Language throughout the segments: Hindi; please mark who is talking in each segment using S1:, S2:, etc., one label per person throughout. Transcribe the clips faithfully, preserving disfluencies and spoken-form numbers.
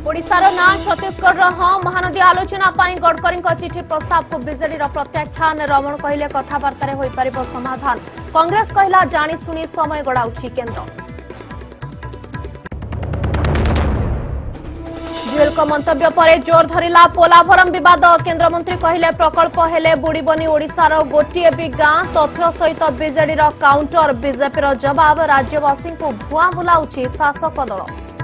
S1: ओडिशार ना छत्तीसगढ़ हाँ महानदी आलोचना गडकरी चिठी प्रस्ताव को बीजेडी प्रत्याख्यान रमण कहले कथबार्ता हो समाधान कांग्रेस कहला जाशुणी समय गड़ाउछि केन्द्र जुएल को मंतव्य पर जोर धरिला पोलाभरम विवाद केन्द्रमंत्री कहले प्रकल्प हेले बुड़ीबनी ओडिशार गोटे भी गां तथ्य सहित बीजेडी काउंटर बीजेपी जवाब राज्यवासी को भुआ बुलाउछि शासक दल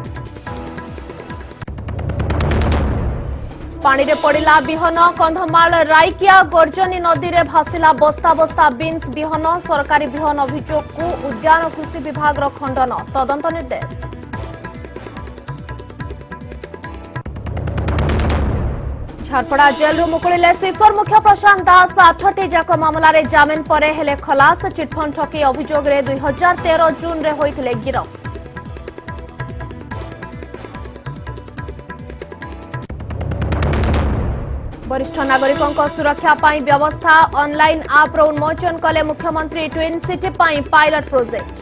S1: पानी रे पड़िला बिहन कंधमाल राइकिया गर्जनी नदी रे भासिला बस्ता बस्ता बीन्स बिहन सरकारी बिहन अभियोग को उद्यान कृषि विभाग खंडन तदंत निर्देश झारपड़ा जेल रु मुकुड़िले शिशोर मुख्य प्रशांत दास आठटी जाक मामला जामिन पर हेले खलास चिटफंड ठकी अभियोग रे दुई हजार तेरह जून रे होइथिले गिरफ वरिष्ठ नागरिकों सुरक्षा पाई व्यवस्था ऑनलाइन आप उन्मोचन कले मुख्यमंत्री ट्विन सिटी पाई पायलट प्रोजेक्ट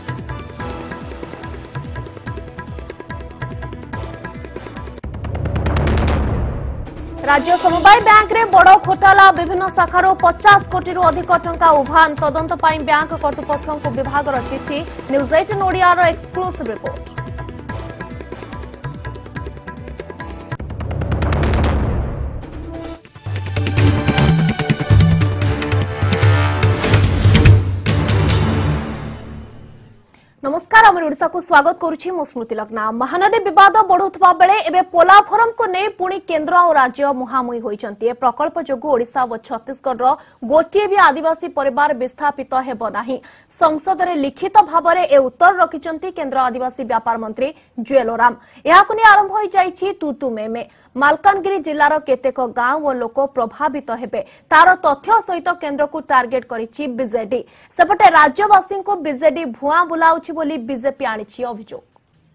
S1: राज्य समवाय बैंक रे बड़ घोटाला विभिन्न शाखार पचास कोटी रु अधिक टंका उभान तदंत पाई बैंक कर्तृपक्षों को विभाग चिठी न्यूज एटीन ओडिया रो एक्सक्लूसिव रिपोर्ट नमस्कार आम ओडिशा को स्वागत करुछि मु स्मृति लग्ना महानदी विवाद बढ़ुवा बेले एबे पोलाभरम को नहीं पुणी केन्द्र और राज्य मुहांमुही होइचंती ए प्रकल्प जोगु ओडिशा और छत्तीसगढ़ रो गोटे भी आदिवासी परिवार विस्थापित हेबो नाही संसद रे लिखित भाव में ए उत्तर रखिचंती केन्द्र आदिवासी व्यापार मंत्री जुएल ओराम याकु नै आरंभ होई जाईछि तुतु में में मालकानगिरी जिलार केतेक गांव और लोक प्रभावित हेबे तार तथ्य सहित केन्द्र को टार्गेट करिछि बीजेडी सेपटे राज्यवासी को बीजेडी भुआ बुलाउछि बोली बीजेपी आनिछि अभियोग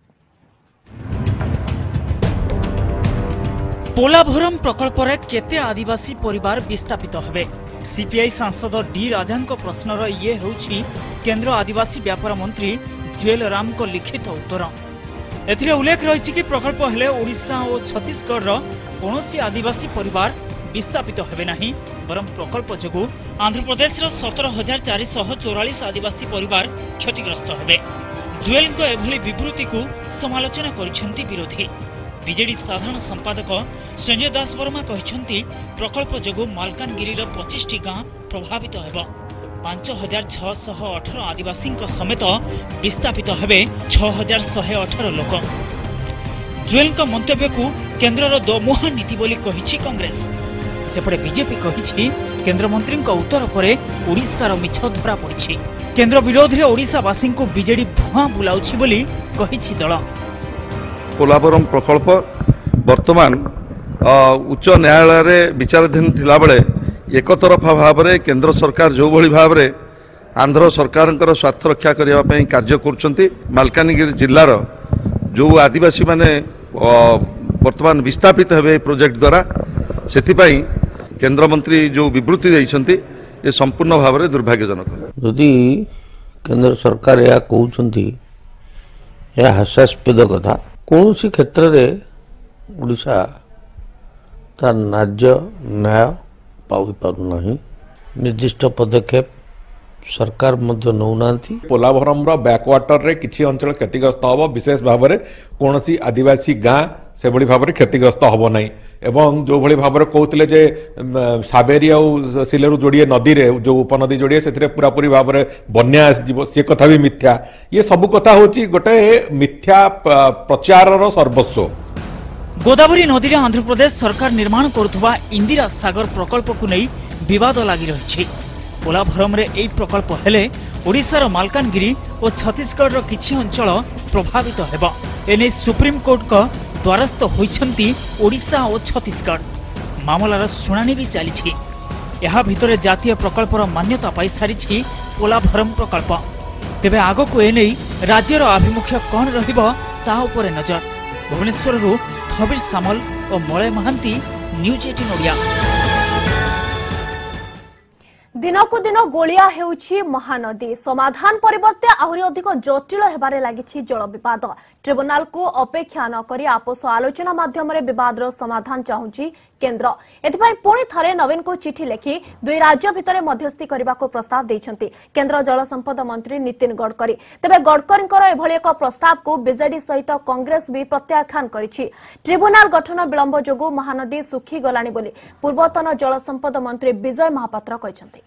S2: पोलाभरम प्रकल्प रे केते आदिवासी परिवार विस्थापित हेबे सीपीआई सांसद डी राजांको प्रश्नर ये होछि केन्द्र आदिवासी व्यापार मंत्री जुएल ओराम को लिखित उत्तर एथिरे उल्लेख रही कि प्रकल्प हेले ओडिशा और छत्तीसगढ़ कौनसी आदिवासी परिवार विस्थापित हेबे नाही बरम प्रकल्प जोगु आंध्र प्रदेश सत्रह हजार चार सौ चौरालीस आदिवासी परिवार क्षतिग्रस्त हेबे जुएल को एभली विवृत्ति को समालोचना करिसेंती विरोधी बीजेडी साधारण संपादक संजय दास वर्मा कहिसेंती प्रकल्प जोगु मालकानगिरी पच्चीस टी गां प्रभावित हेबो पांच हजार छह अठर आदिवासी समेत विस्थापित हेबे छह हजार शहे अठर लोक जुएल मंतव्य को केन्द्र दोमुहा नीति बोली कहिछि कांग्रेस सेपटे बीजेपी कहिछि केन्द्र मंत्री उत्तर पर ओडिशार मिछ धरा पड़िछि केन्द्र विरोधी ओडिशावासी को बीजेडी भुआ बुलाउछि बोली कहिछि दल
S3: पोलाभरम प्रकल्प वर्तमान उच्च न्यायालय रे विचाराधीन थिला बेले एक तरफा भाव में केन्द्र सरकार जो भली भाव में आंध्र सरकार स्वार्थ रक्षा करने कार्य कर मालकानगिरी जिलार जो आदिवासी माने वर्तमान विस्थापित हेबे प्रोजेक्ट द्वारा से केन्द्र मंत्री जो विवृत्ति देइछंती ये संपूर्ण भाव में दुर्भाग्यजनक
S4: यदि केन्द्र सरकार या कहउछंती या हास्यास्पद कथा कौन सी क्षेत्र में ओडिशा तार न्याय न्याय पाई पारु नहीं निर्दिष्ट पदक्षेप सरकार मध्य नौनांती
S5: पोलाभरम बैकवाटर रे किछि अंचल क्षतिग्रस्त हबो विशेष भाव में कौन सी आदिवासी गाँ से भली भाव में क्षतिग्रस्त हबो नहीं एवं जो भली भाव में कहते जे साबेरी और सिलेरु जोड़िए नदी रे जो उपनदी जोड़िए से पूरा पूरी भाव में बन्या आसीजिवो से कथा भी मिथ्या ये सब कथा होची गोटे मिथ्या प्रचार सर्वस्व
S2: गोदावरी नदी रे आंध्र प्रदेश सरकार निर्माण करुवा इंदिरा सागर प्रकल्प को नहीं विवाद लगी रही पोलाभरम रे एई प्रकल्प हेले ओडिशार मालकानगिरी और छत्तीसगढ़ रो किछि अंचल प्रभावित हेबो एने सुप्रीम कोर्ट का द्वारस्थ होइछंती ओडिशा और छत्तीसगढ़ मामलार शुणाणी भी चली यहा भितरे जातीय प्रकल्पर मान्यता पाई सारी पोलाभरम प्रकल्प तेबे आगो को एने राज्यर आभिमुख्य कौन रहिबो ता उपरे नजर भुवनेश्वर थबीर सामल और मलय महांती न्यूज एटीन ओडिया
S1: दिनकु दिन गोलिया हेउछि महानदी समाधान परिवर्ते आहुरी अधिक जटिल हेबारे लागिछि जल विवाद ट्रिब्यूनल को अपेक्षा न करी आपस आलोचना माध्यम रे विवाद रो समाधान चाहुछि केंद्र एथिपाई पुणी थरे नवीन को चिठी लिखि दुई राज्य भितरे मध्यस्थी करबा को प्रस्ताव दैछन्ति केंद्र जल संपद मंत्री नितिन गडकरी तबे गडकरींकर एभली एक प्रस्ताव को बीजेडी सहित कांग्रेस भी प्रत्याख्यान करिछि ट्रिब्यूनल गठन विलंब जोगु महानदी सुखी गलानी बोली पूर्वतन जल संपद मंत्री विजय महापात्र कहिसन्ति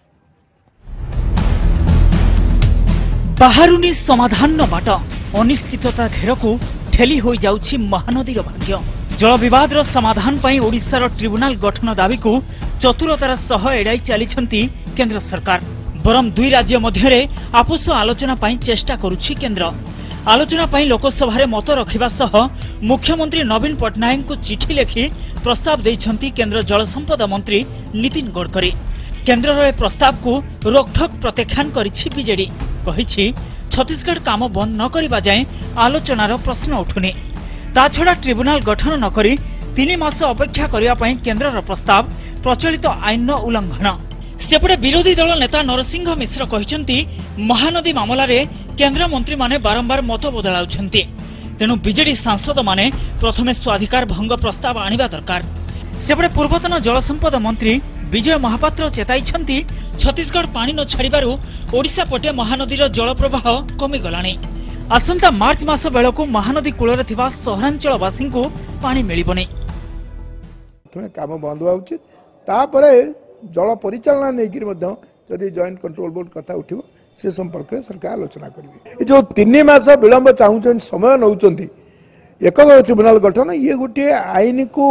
S2: बाहरुनी समाधान बाट अनिश्चितता घेरकू ठेली हो जाउछि महानदीर भाग्य जल विवाद समाधान पई ओडिशार ट्रिब्यूनल गठन दाबी को चतुरतार सह एड़ाई चलीछंती केंद्र सरकार बरम दुई राज्य मध्यरे आपस आलोचना पई चेष्टा करुछि केंद्र आलोचना पई लोकसभा रे मत रखिबा सह मुख्यमंत्री नवीन पटनायक को चिठी लिखि प्रस्ताव दैछंती केंद्र जल संपद मंत्री नितिन गडकरी केंद्र रे प्रस्ताव को रोकठोक प्रत्याख्यान करिछि बीजेडी कहिछि छत्तीसगढ़ काम बंद न करिबा जाय आलोचनार प्रश्न उठुनी ता छड़ा ट्रिब्यूनल गठन न करी तीन मास अपेक्षा करिया पई केंद्रर प्रस्ताव प्रचलित आईन उल्लंघन सेपटे विरोधी दल नेता नरसिंह मिश्र कहिसंती महानदी मामला रे केंद्र मंत्री माने बारंबार मत बदलाउछंती तेनु बीजेडी सांसद माने प्रथमे स्वाधिकार भंग प्रस्ताव आनिबा दरकार सेपटे पूर्वतन जल संपद मंत्री विजय महापात्र चेताइछंती छत्तीसगढ़ पानी न छाड़िबारु ओडिशा पटे महानदीर जल प्रवाह कमी गलानी आसंता मार्च मास बेलकू महानदी कूलरे थिबा सहरांचलवासी को पानी मिलिबनी
S6: काम बंद हुआ उचित तापरे जल परिचालना नेकिर मध्य जदि जॉइंट कंट्रोल बोर्ड कथा उठिबो से संपर्क रे सरकार आलोचना करिवे जो तीन मास विलंब चाहूछन समय नउचंती एक ट्रिब्यूनल गठन ये गोटे आईन को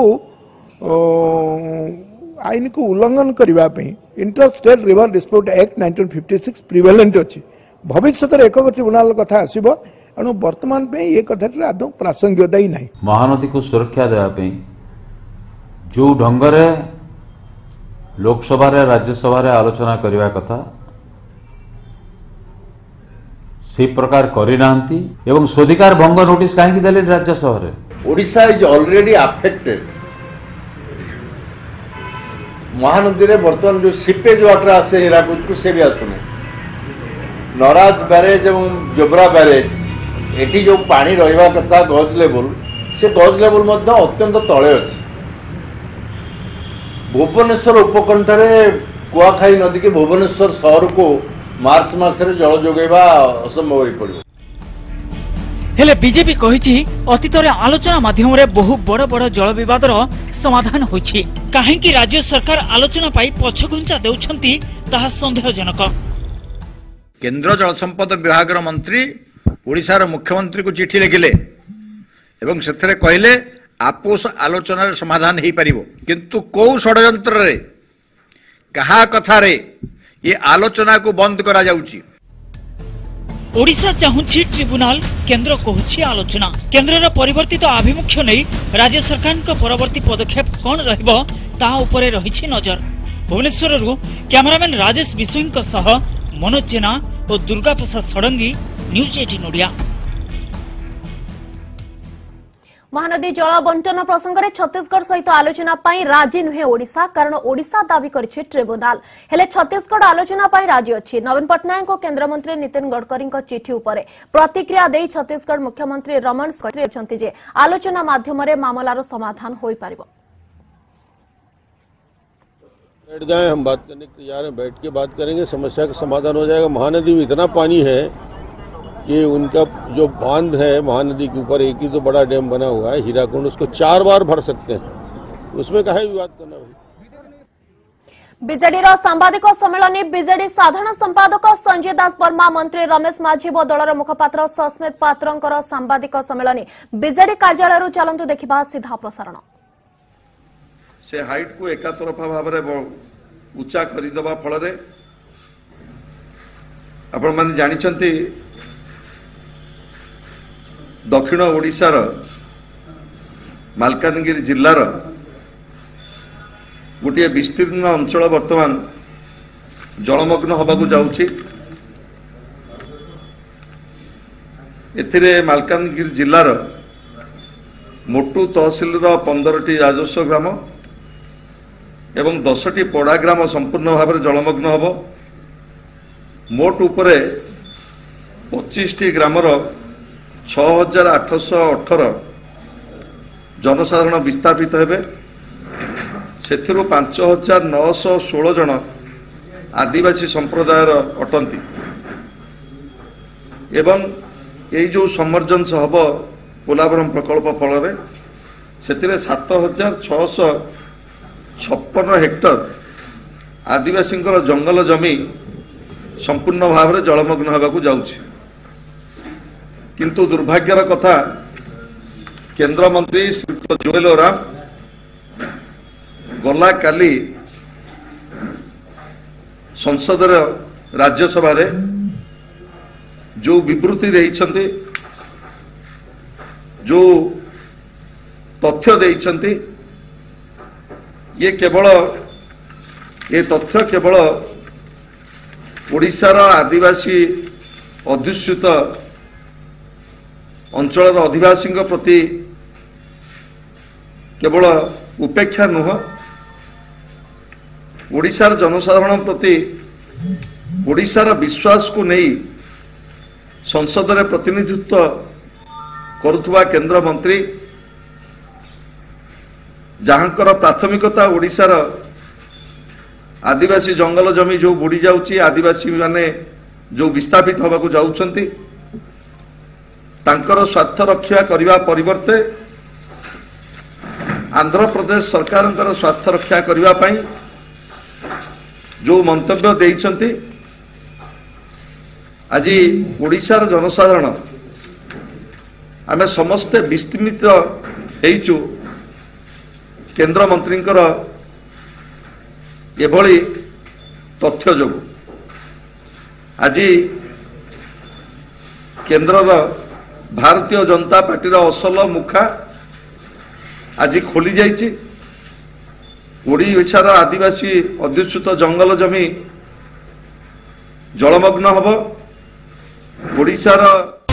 S6: आईन को उल्लंघन करबा पे inter state river dispute act nineteen fifty six prevalent अछि भविष्य रे एक ट्रिब्यूनल कथा आसीबो अनु वर्तमान पे ये कथा आदौ प्रासंगिकता ही नहीं
S7: महानदी को सुरक्षा देवा पे जो ढंग रे लोकसभा रे राज्यसभा रे आलोचना करबा कथा से प्रकार करि नांती एवं स्वाधिकार भंग नोटिस काहे कि देले राज्यसभा रे
S8: Odisha is already affected Mahanadi रे वर्तमान जो सीपेज वाटर आसे हिराकुद को से भी आसुने नराज बैरेज एवं जोब्रा बैरेज एटी जो पानी रहिबा कथा गज लेवल से गज लेवल मध्य अत्यंत तले अछि भुवनेश्वर उपकंठ रे कुआखाई नदी के भुवनेश्वर शहर को मार्च मास रे जल जोगैबा असंभव होई पड़िबो
S2: हेले बीजेपी कहिछि अतीत रे आलोचना माध्यम रे बहु बड़ बड़ जल विवादर समाधान होइछि काहे कि राज्य सरकार आलोचना पाई पछघुंचा देउछंती ताहा संदेहजनक
S9: केंद्र जल संपद विभाग मंत्री ओडिशार मुख्यमंत्री को चिठी लिखिले एवं सेथरे कहले आपस आलोचना रे समाधान हेई परिबो किंतु को षडयंत्र रे कहा कथा रे ये आलोचना को बंद करा जाउछि
S2: ओडिशा चाहुछि ट्रिब्यूनल केंद्र कहछि आलोचना केंद्रर परिवर्तित आभिमुख्य नै राज्य सरकारक परवर्ती पदक्षेप कोन रहइबो ता उपरे रहिछि नजर भुवनेश्वररु कैमरामैन राजेश बिसुईंक सह मनोज जेना और दुर्गा प्रसाद षडंगी न्यूज एटीन ओडिया
S1: महानदी जल बंटन प्रसंग में छत्तीसगढ़ सहित आलोचना पाई राजी नुहे ओडिशा कारण ओडिशा दाबी करिछि ट्रिब्यूनल हेले छत्तीसगढ़ आलोचना पाई राजी अछि नवीन पटनायक को केंद्र मंत्री नितिन गडकरी चिठी उपरे प्रतिक्रिया दे छत्तीसगढ़ मुख्यमंत्री रमण सिंह जे आलोचना माध्यम रे मामलार समाधान होई पारिबो
S10: बैठ जाए हम बात करने के तैयार हैं बैठ के बात करेंगे समस्या का समाधान हो जाएगा महानदी में इतना पानी है कि उनका जो बांध है महानदी के ऊपर एक ही तो बड़ा डैम बना हुआ है हीराकुंड उसको चार बार भर सकते हैं उसमें काहे विवाद करना भाई
S1: बीजेडी सांबादिक सम्मेलन बीजेडी साधारण संपादक संजय दास वर्मा मंत्री रमेश माझी और दलर मुखपात्र सस्मित पात्र सांबादिक सम्मेलन बीजेडी कार्यालय चलतु देखा सीधा प्रसारण
S3: से हाइट को एकातरफा भाव उच्चा करदेवा फल आपण मैंने जानी दक्षिण ओडिशार मालकानगिरी जिल्लार गोटे विस्तीर्ण अंचल वर्तमान जलमग्न होबाकू जाउछि एथिरे मालकानगिरी जिल्लार मोटू तहसिल पंद्रह टी राजस्व ग्राम एवं दसटी पड़ा ग्राम संपूर्ण भाव में जलमग्न हम मोट उपरे पच्चीस टी ग्रामर छह हजार आठश अठर जनसाधारण विस्थापित हेबे से पांच हजार नौश षोल जन आदिवासी संप्रदायर अटंती एवं ये जो समर्जनस हम पोलाभरम प्रकल्प फल से सात हजार छःश छप्पन हेक्टर आदिवासी जंगल जमी संपूर्ण भाव में जलमग्न होगा जाउछि किंतु दुर्भाग्यर कथा केंद्र मंत्री श्रीयुक्त जुएल ओराम गला काली संसद राज्यसभा रे जो विवृत्ति देइछन्ति जो तथ्य देइछन्ति ये केवल ये तथ्य केवल ओडिशार आदिवासी अध्युषित अंचल अधिवासी प्रति केवल उपेक्षा नुह ओडिशार जनसाधारण प्रति ओडिशार विश्वास को नहीं संसद रे प्रतिनिधित्व करुथुवा केंद्र मंत्री जहाँकर प्राथमिकता ओडिशार आदिवासी जंगल जमी जो बुड़ी जाउची आदिवासी माने जो विस्थापित होबाकू जाउछंती तांकर स्वार्थ रक्षा करने परिवर्ते आंध्र प्रदेश सरकार स्वार्थ रक्षा करने जो मंतव्य देइछंती आज ओडिशार जनसाधारण आमे समस्ते विस्मित हेइचु केंद्र मंत्रींकर एभली तथ्य जो आज केंद्रर भारतीय जनता पार्टी असल मुखा आज खोली जाइए ओडिशार आदिवासी अध्युषित जंगल जमी जलमग्न हम ओडिशार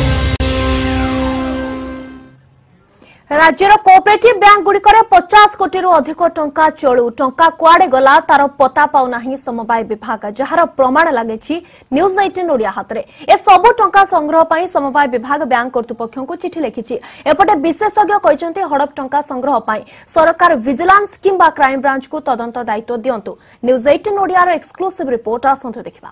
S1: राज्यर कोऑपरेटिव बैंक गुड़िकर पचास कोटी अधिक टंका चलू टंका कुआडे गला तार पता पाउना समवाय विभाग जार प्रमाण लगे न्यूज अठारह ओडिया हाथ में ए सबु टंका संग्रह पर समवाय विभाग बैंक कर्तृपक्ष को चिठी लिखिछि एपटे विशेषज्ञ कहते हड़प टंका संग्रह पर सरकार विजिलेंस किंबा क्राइम ब्रांच को तदंत दायित्व दियंतु न्यूज अठारह ओडिया एक्सक्लूसिव रिपोर्ट आसंतु देखिबा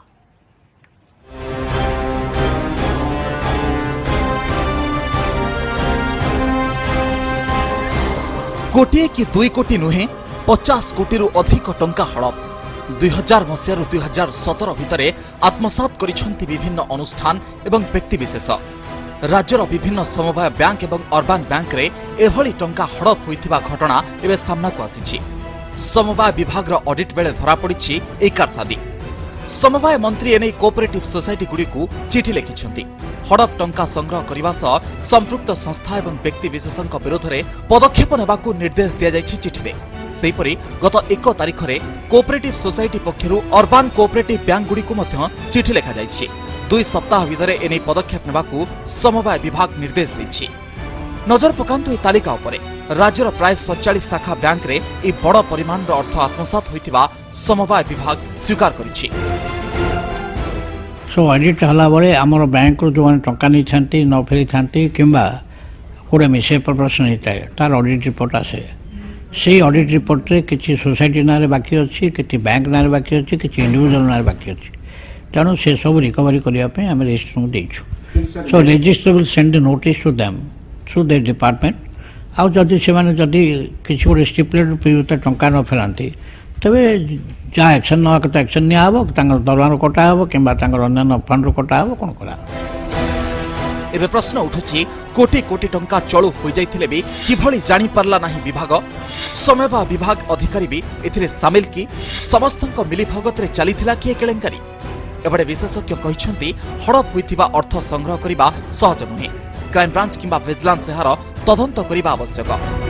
S11: कोटिए कि दुई कोटी नुहे पचास कोटी रु अधिक टंका हड़प दुई हजार मसीह दुई हजार सतर भितर आत्मसात करिसेंति विभिन्न अनुष्ठान एवं व्यक्तिविशेष राज्यर विभिन्न समवाय बैंक एवं अर्बान बैंक रे एभली टंका हड़प होइथिबा घटना एबे सामना को आसीछि समवाय विभाग रो ऑडिट बेले धरा पड़िछि ए कारसादी समवाय मंत्री एने कोऑपरेटिव सोसाइटी गुडी को चिठी लिखिछंती हड़प टंका संग्रह करने सह संपृक्त संस्था एवं व्यक्ति विशेषज्ञ विरोध में पदक्षेप नेबाकू निर्देश दिया जायछि चिठीरे सेहिपरि गत एक तारिख में कोऑपरेटिव सोसाइटी पक्षरु अर्बान कोऑपरेटिव बैंक गुडी को मध्य चिठी लिखा जायछि दुई सप्ताह भितर एने पदक्षेप नेबाकू समवाय विभाग निर्देश दैछि नजर पकांतु ए तालिका उपरे राज्यर प्राय सैंतालीस शाखा बैंक रे ए बड़ परिमाण अर्थ आत्मसात होइतिबा समवाय विभाग स्वीकार करिछि
S12: सो ऑडिट हला बळे हमर बैंक रो जो टंका नै छांती न फेरी छांती किंबा कोडे मिसे प्रश्न हिताय तार ऑडिट रिपोर्ट आसे से ऑडिट रिपोर्ट रे किछि सोसाइटी नारे बाकी अछि किछि बैंक नारे बाकी अछि किछि इंडिविजुअल नारे बाकी अछि तनो से सब रिकवरी करिया पे हम रजिस्टर में देछु so register will send the notice to them through their department आउ जदि से माने जदि किछि गोटे स्टिपुलेटेड पीरियड टंका न फेरांती तबे जहाँ एक्शन ना तो एक्शन नहीं आव दरमार कटा हम कि अन्य फंड कटा हम कौन करा
S11: एबे प्रश्न उठुछि कोटी कोटी टंका चलू हो जाइथिले भी किभली जानि पारला नाही विभाग समयबा विभाग अधिकारी भी एथिरे शामिल कि समस्तक मिली भगत रे चलीथिला कि केलेंकारी एबडे विशेषज्ञ कहिसंती हड़प होइथिबा अर्थ संग्रह करिबा सहज नुहे क्राइम ब्रांच किंबा विजिलेंस एहार तदंत करिबा आवश्यक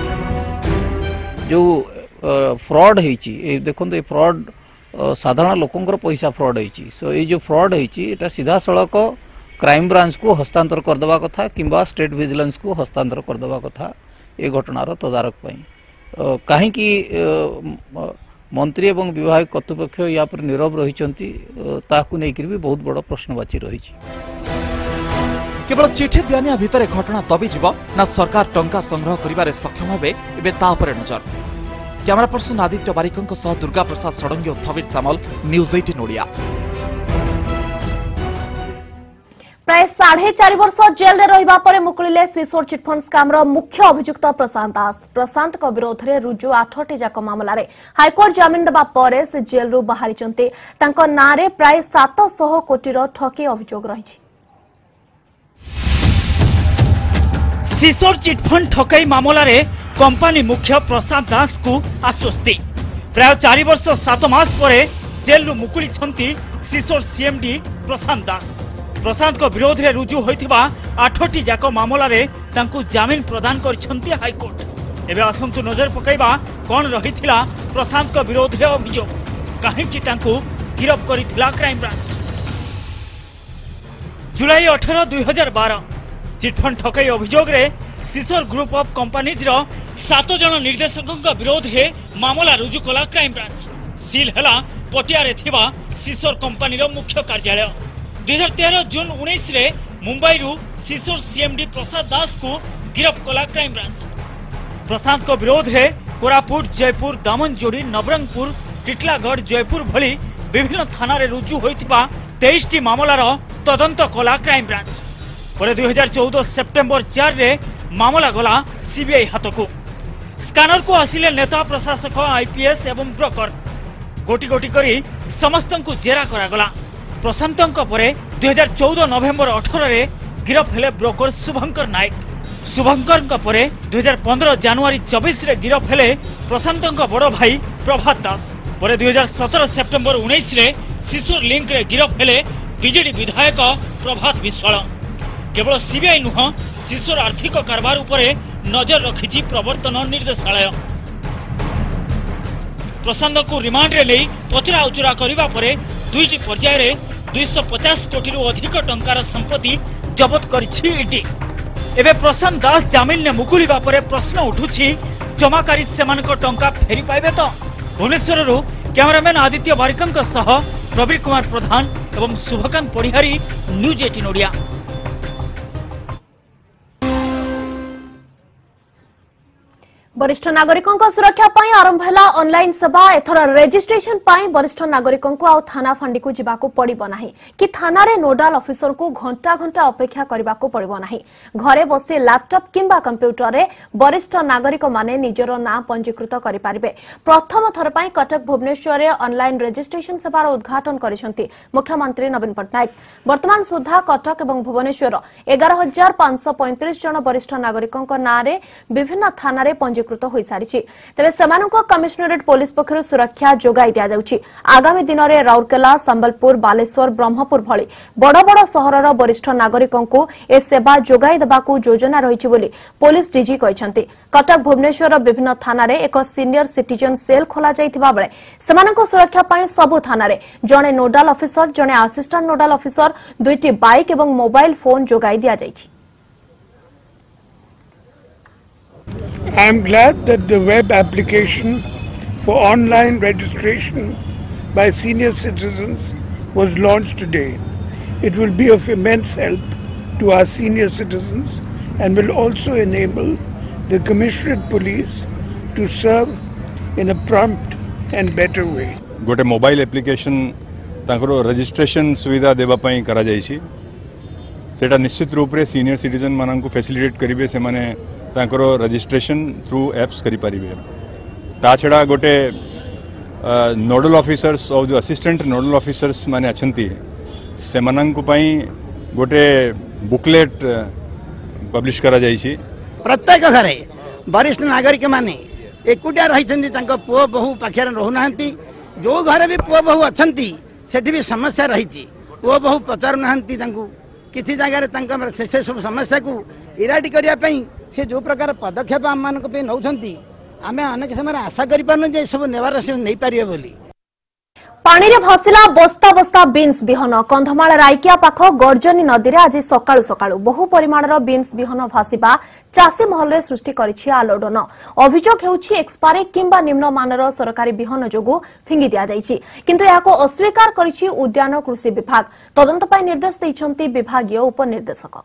S4: जो फ्रॉड होइछि देखो ये फ्रॉड साधारण लोकंकर पैसा फ्रॉड होइछि सो ये जो फ्रॉड होइछि एटा सीधा सड़क क्राइम ब्रांच को हस्तांतर करदेवा कथा किंबा स्टेट विजिलेंस को हस्तांतर करदेवा कथा ये घटनार तदारक पई कहीं मंत्री एवं विभाग कर्तृपक्ष या पर नीरव रही भी बहुत बड़ प्रश्नवाची रही।
S11: केवल चिठी दियानिया भितर घटना दबिଯିब ना सरकार टंका संग्रह करिबारे सक्षम हेबे एबे ता उपरे नजर। कैमरा पर्सन आदित्य बारिकंक सह दुर्गा प्रसाद षडंगी और थवीर सामल, न्यूज अठारह ओडिया।
S1: प्राय साढ़े चार वर्ष जेल में रहिबा परे मुकुलिले सिसोर चिटफंड स्कामर मुख्य अभियुक्त प्रशांत दास। प्रशांत को विरोध में रुजु आठटी जाक मामलें हाइकोर्ट जमीन देबा परे से जेल रु बाहरिचंती। तांको नारे प्राय सात सौ कोटीर ठकी अभियोग रही।
S2: सिसोर चिटफंड ठकई मामलें कंपनी मुख्य प्रशांत दास को आश्वस्ति। प्राय चार वर्ष सात मास परे जेल रु मुकुली सिसोर सीएमडी प्रशांत दास। प्रशांत को विरोध में रुजु होइथिबा आठटी जाक मामलें तांकु जामीन प्रदान करिसेंती हाईकोर्ट। एबे आसंतु नजर पकाइबा कोन रहिथिला प्रशांत को विरोध में अभियोग, काहेकि तांकु गिरफ करिथिला क्राइम ब्रांच। जुलाई अठारह दुई हजार बारह चिटफंड ठकई अभियोग रे सिसोर ग्रुप ऑफ कंपनीज रो सात जन निर्देशकों विरोध में मामला रुजु कला क्राइम ब्रांच। सील हला पटिया रे थिबा सिसोर कंपनी रो मुख्य कार्यालय। दुई हजार तेरह जून उन्नीस रे मुंबई रु सिसोर सीएमडी प्रसाद दास को गिरफ कला क्राइम ब्रांच। प्रशांत को विरोध में कोरापुट, जयपुर, दामनजोड़ी, नवरंगपुर, टिटलागढ़, जयपुर भली विभिन्न थाना रे रुजु होइतिबा तेईस टी मामलार तदंत कला क्राइम ब्रांच। पर दुई हजार चौदह सेप्टेम्बर चार रे मामला गला सीबीआई हाथ को। स्कानर को आसिले नेता, प्रशासक, आईपीएस एवं ब्रोकर। गोटी गोटी करी समस्त को जेरा करागला। प्रशांत परे दुई हजार चौदह नवेम्बर अठारह रे गिरफ हेले ब्रोकर शुभंकर नायक। शुभंकर परे दुई हजार पंद्रह जनवरी चौबीस रे गिरफ हेले प्रशांत बड़ भाई प्रभात दास। पर दुई हजार सतर सेप्टेम्बर उन्नीस रे सिसोर लिंक रे गिरफ हेले बीजेडी विधायक प्रभात विश्वाल। केवल सीबीआई नुह, सिसोर आर्थिक कारबार उपरे नजर रखिछि प्रवर्तन निर्देशालय। प्रशांत को रिमांड रे ले पचरा उचरा करिबा परे दुईटी पर्याय रे दुई सौ पचास कोटी रु अधिक टंकार संपत्ति जबत करिछि ईडी। एबे प्रशांत दास जामिन ने मुकुलिबा परे प्रश्न उठुछि, जमाकारी सेमानक टंका फेरी पाइबे तो? भुवनेश्वर रु कैमरामैन आदित्य बारिकंक सह प्रवीर कुमार प्रधान एवं शुभकांत पढ़िहारी, न्यूज अठारह ओडिया।
S1: वरिष्ठ नागरिकों सुरक्षा पाई आरंभ है ऑनलाइन सेवा। एथर रजिस्ट्रेशन पाई वरिष्ठ नागरिकों आउ थाना फांडी को जीवाकू पड़िबो नाही कि थाना रे नोडाल ऑफिसर को घंटा घंटा अपेक्षा करबाकू पड़िबो नाही। घरे बसी लैपटॉप किंबा कंप्यूटर रे वरिष्ठ नागरिक माने निजर नाम पंजीकृत करि पारिबे। प्रथम थर पाई कटक भुवनेश्वर रे ऑनलाइन रजिस्ट्रेशन सेवार उद्घाटन करिसंती मुख्यमंत्री नवीन पट्टनायक। वर्तमान सुधा कटक एवं भुवनेश्वर एगार हजार पांच सौ पैंतीस जन वरिष्ठ नागरिकों नाँ रे विभिन्न थाना रे पंजीकृत हो सारी। तेज से कमिश्नरेट पुलिस पक्षर सुरक्षा जोगाई दि जाउछि। आगामी दिन में राउरकेला, संबलपुर, बालेश्वर, ब्रह्मपुर भली बड़ बड़ सहरर वरिष्ठ नागरिकों को ए सेवा जोगाई देबाकू योजना रही बोली पुलिस डीजी कहछंती। कटक भुवनेश्वर विभिन्न थाना रे एक सीनियर सिटीजन सेल खोला जाइथिबा बेले सेमानक सुरक्षा पाई सबु थाना रे जणे नोडाल ऑफिसर, जणे असिस्टेंट नोडाल ऑफिसर, दुईटी बाइक एवं मोबाइल फोन जोगाई दिया जाइछि।
S13: I am glad that the web application for online registration by senior citizens was launched today. It will be of immense help to our senior citizens and will also enable the Commissionerate Police to serve in a prompt and better way.
S14: गोटे मोबाइल एप्लिकेशन तांकरो रजिस्ट्रेशन सुविधा देबा पई करा जायछि। सेटा निश्चित रूप रे सीनियर सिटीजन मानन को फैसिलिटेट करिवे, से माने तांकरो रजिस्ट्रेशन थ्रू एप्स करि पारिबे। ता छडा गोटे नोडल ऑफिसर्स और जो असिस्टेंट नोडल ऑफिसर्स माने अछंती से मानन को पई गोटे बुकलेट पब्लिश करा जायछि।
S15: प्रत्येक घरे वरिष्ठ नागरिक माने एकुटिया रहिछन्ती, तांको पुओ बहु पाखियार रहुनाहंती। जो घरे भी पुओ बहु अछंती सेठी भी समस्या रहिछि। पुओ बहु पचारु नाहंती, तांको किसी जगह से सब समस्या को इराडी करिया पई से जो प्रकार पदक्षेप आम मान नौकरी आम अनेक समय आशा कर सब नेवार से नहीं पारे बोली।
S1: पानी रे भसिला बस्ता बस्ता बीन्स बिहन कंधमाल राइकिया पाख गर्जनी नदी रे आज सकाळु सकाळु बहु परिमाणर बीन्स बिहन भासिबा चासी महल रे सृष्टि करिछि आलोडन। अभियोग हेउछि एक्सपायरी किंबा निम्न मानर सरकारी बिहन जोगु फिंगी दिया जाइछि, किंतु याको अस्वीकार करिछि उद्यान कृषि विभाग। तदंत पय निर्देश दैछन्ति विभागीय उपनिर्देशक।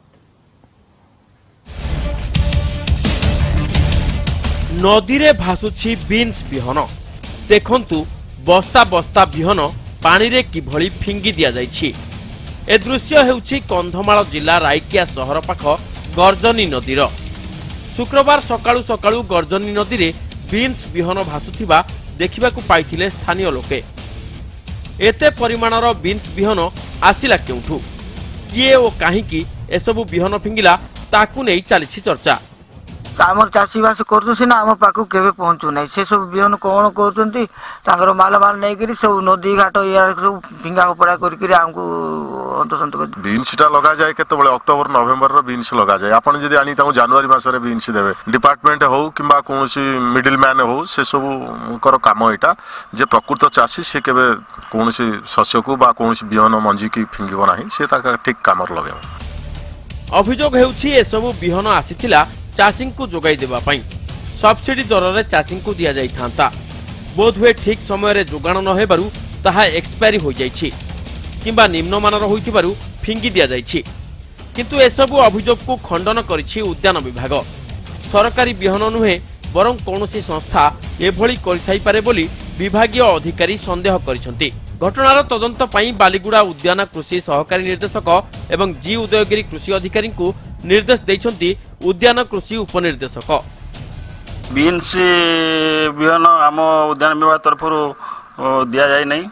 S16: नदी रे भासुछि बीन्स बिहन देखंतु बस्ता बस्ता बिहन पानी रे किभଳି फिंगी दिया जाइछि। ए दृश्य हेउछि कंधमाल जिला राइकिया सहर पाख गर्जनी नदीर। शुक्रवार सकाळु सकाळु गर्जनी नदी रे बीन्स बिहन भासुथिबा देखिबाकू पाइथिले स्थानीय लोके। एते परिमाणर बीन्स बिहन आसिला केउठु, किए ओ काहीकि एसबु बिहन फिंगिला ताकू नै चलिछि चर्चा।
S17: आम चाषी बास करना आम पाक के पहुँचू ना से सब बिहन कौन कर माल माल नहीं सब नदी घाट सब फिंगा फपड़ा करमको अंतसंत कर
S18: बीन्सटा लगा जाए के अक्टोबर नवेम्बर बीन्स लगा जाए। आप जनवरी मसरे बीन्स देवे डिपार्टमेंट हो कि कौन मिडिल मैन हो से सब कम यहाँ जे प्रकृत चाषी सी के कौन शस्य को कौन बिहन मंजी की फिंगब ना सी ठीक कम लगे।
S16: अभियोग हेउछि एसबु बिहन आसीथिला चाषी को जोगाई देबा पई सब्सिडी दर रे चाषी को दिया जाई थांता। बोधवे ठीक समय रे जोगाण न हेबारु ताहा एक्सपायरी हो जाइछि किंबा निम्न मानर होइथिबारु फिंगी दिया जाइछि, किंतु एसबु अभियोग को खंडन करिछि उद्यान विभाग। सरकारी बिहन नुहे बरं कोनोसी संस्था एभଳି करिथाई पारे बोली विभागीय अधिकारी संदेह करिसंती। घटनार तदंत पई बालीगुड़ा उद्यान कृषि सहकारी निर्देशक एवं जी उदयगिरी कृषि अधिकारी को निर्देश दैछंती उद्यान कृषि उपनिर्देशक।
S19: बीन्स बिहन आम उद्यान विभाग तरफ दि जाए नहीं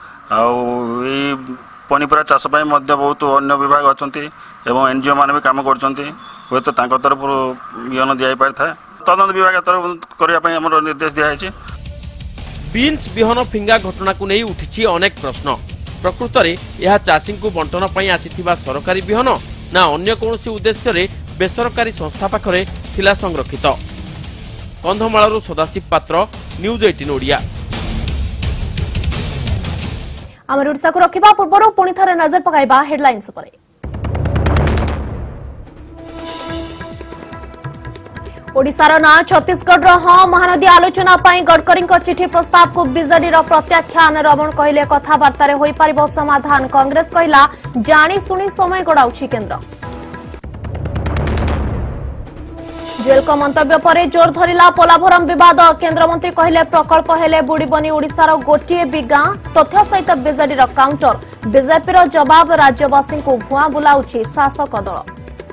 S19: पनीपरिया चाष बहुत अन्य विभाग अच्छा एवं एनजीओ मान भी कम कर तरफ बिहन दि पारि था तदंत विभाग तरफ करने निर्देश दिखाई।
S16: बीन्स बिहन फिंगा घटना को नहीं उठी अनेक प्रश्न। प्रकृत में यह चाषी को बंटन पर आसीथिबा सरकारी बिहन ना अन्य कौनसी उद्देश्य रे बेसरकारी संस्था पाखरे थिला संरक्षित। कंधमालरू सदाशिव पात्र, न्यूज अठारह ओडिया।
S1: आम ओडिशा को रखिबा पूर्व पुणी थरे नजर पकाइबा हेडलाइंस पर। ओडिशार ना छत्तीसगढ़ हाँ महानदी आलोचना पाई गडकरी चिठी प्रस्ताव को बीजेडी प्रत्याख्यान। रमण कहले कथबार्ता होई पारिबो समाधान। कांग्रेस कहला जानी सुनी समय गड़ाउछि केंद्र। जेल को मंतव्य पर जोर धरिला पोलाभरम विवाद। केंद्रमंत्री कहले प्रकल्प हेले बुड़ीबनी ओडिशार गोटिए भी गां। तथ्य सहित बीजेडी काउंटर। बीजेपी जवाब राज्यवासी को भुआ बुलाउछि शासक दल।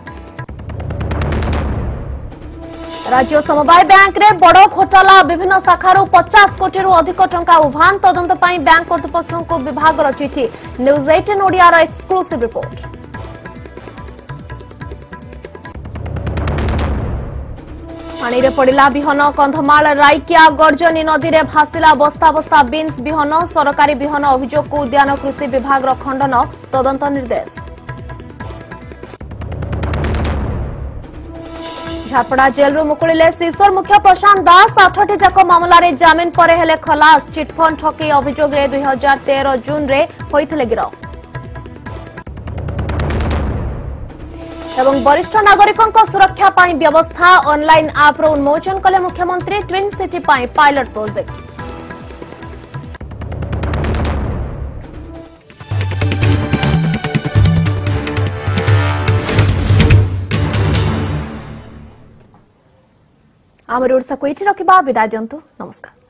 S1: राज्य समवाय बैंक रे बड़ घोटाला। विभिन्न शाखार पचास कोटी रु अधिक टंका उभान। तदंत पाई बैंक कर्तृपक्षों को विभाग चिठी। न्यूज अठारह ओडिया एक्सक्लूसिव रिपोर्ट। पानी रे पड़िला बिहन। कंधमाल राइकिया गर्जनी नदी रे भासिला बस्ता बस्ता बीन्स बिहन। सरकारी बिहन अभियोग को उद्यान कृषि विभाग खंडन। तदंत निर्देश। झारपड़ा जेल मुकुलिले शिशोर मुख्य प्रशांत दास। आठटी जाक मामला रे जामिन पर हेले खलास। चिटफंड ठकेई अभियोग रे दुई हजार तेरह जून रे होइथिले गिरफ। एवं वरिष्ठ नागरिकों सुरक्षा पाई व्यवस्था। ऑनलाइन आप रो उन्मोचन कले मुख्यमंत्री। ट्विन सिटी पाई पायलट प्रोजेक्ट। आमर ओडिशा को एठी रखिबा। विदाय दियंतु। नमस्कार।